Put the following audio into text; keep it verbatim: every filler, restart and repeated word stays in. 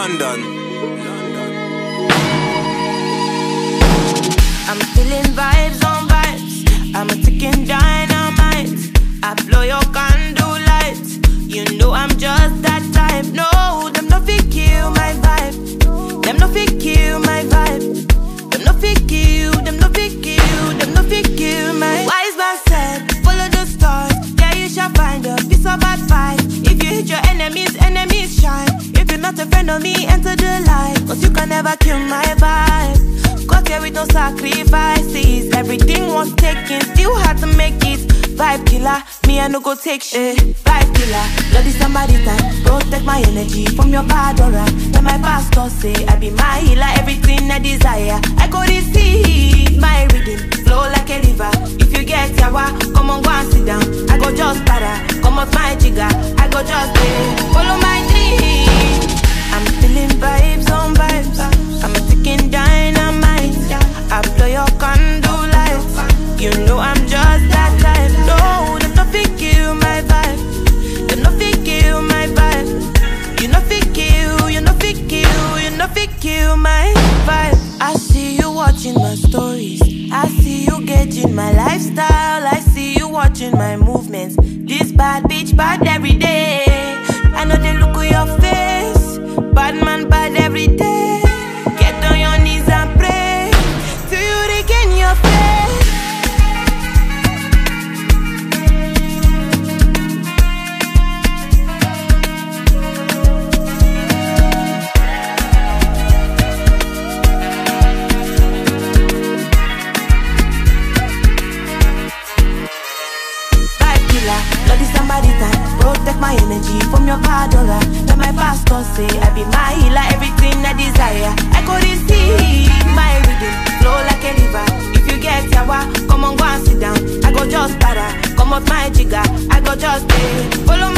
London. I'm feeling vibes on vibes. I'm a ticking dynamite. I blow your candle light. You know I'm just that type. No, them no fit kill my vibe. Them no fit kill my vibe. Them no fit kill. Them no fit kill. Them no fit kill my. Wise man said, follow the stars. There you shall find a piece of advice. If you hit your enemies, enemies shine. If you're not a friend of me, enter the light. Cause you can never kill my vibe. Got here with no sacrifices. Everything was taken, still had to make it. Vibe killer, me I no go take shit. Vibe killer, bloody somebody time. Protect my energy from your bad aura. Then my pastor say I be my healer, everything I desire. I go receive my rhythm, flow like a river. If you get yawa, come on go and sit down. I go just para, come off my jigger. I go just pay, follow my dream. I'm feeling vibes on vibes. I'm a ticking dynamite. I blow your candle light. You know I'm just that type. No, them no fit kill my vibe. Them no fit kill my vibe. You no fit kill, you no fit kill, you no fit kill my vibe. I see you watching my stories. I see you gauging my lifestyle. I see you watching my movements. This bad bitch bad every day. I know they look at your face. Bad man bad every day. Get on your knees and pray till you regain your faith. Bloody somebody time, protect my energy from your bad aura. Then my pastor say I be my healer, everything I desire. I go receive my rhythm, flow like a river. If you get yawa, come on go and sit down. I go just para, come off my jigger. I go just pay, follow